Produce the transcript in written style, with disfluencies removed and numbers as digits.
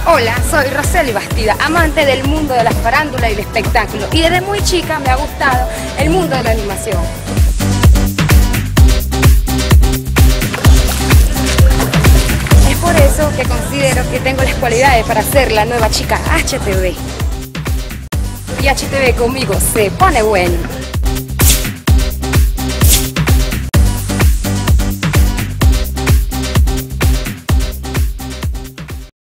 Hola, soy Roseli Bastida, amante del mundo de la farándula y el espectáculo, y desde muy chica me ha gustado el mundo de la animación. Es por eso que considero que tengo las cualidades para ser la nueva chica HTV. Y HTV conmigo se pone bueno.